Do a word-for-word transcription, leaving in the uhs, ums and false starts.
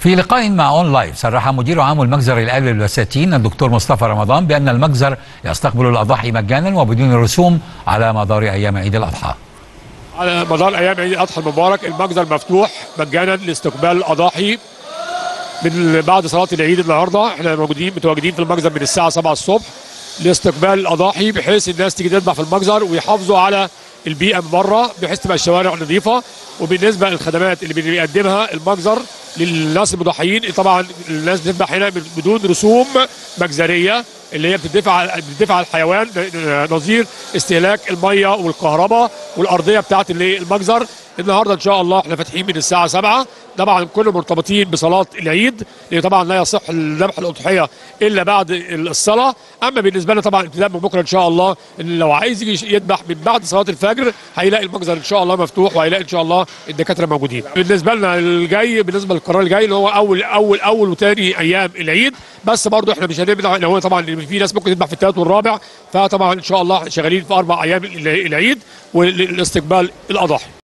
في لقاء مع اون لايف صرح مدير عام المجزر الآلي للبساتين الدكتور مصطفى رمضان بأن المجزر يستقبل الأضاحي مجانا وبدون رسوم على مدار أيام عيد الأضحى. على مدار أيام عيد الأضحى المبارك المجزر مفتوح مجانا لاستقبال الأضاحي من بعد صلاة العيد. النهارده احنا موجودين متواجدين في المجزر من الساعة سبعة الصبح لاستقبال الأضاحي، بحيث الناس تيجي تذبح في المجزر ويحافظوا على البيئة من بره بحيث تبقى الشوارع نظيفة. وبالنسبة للخدمات اللي بيقدمها المجزر للناس المضحيين، طبعا الناس بتذبح هنا بدون رسوم مجزرية اللي هي بتدفع بتدفع على الحيوان نظير استهلاك المية والكهرباء والأرضية بتاعت المجزر. النهارده ان شاء الله احنا فاتحين من الساعه سبعة، طبعا كله مرتبطين بصلاه العيد، لان طبعا لا يصح ذبح الاضحيه الا بعد الصلاه. اما بالنسبه لنا طبعا ابتداء من بكره ان شاء الله ان لو عايز يجي يذبح من بعد صلاه الفجر هيلاقي المجزر ان شاء الله مفتوح، وهيلاقي ان شاء الله الدكاتره موجودين. بالنسبه لنا الجاي بالنسبه للقرار الجاي اللي هو اول اول اول وثاني ايام العيد، بس برضه احنا مش هنبدا ان هو طبعا في ناس ممكن تذبح في الثالث والرابع، فطبعا ان شاء الله شغالين في اربع ايام العيد والاستقبال الاضاحي.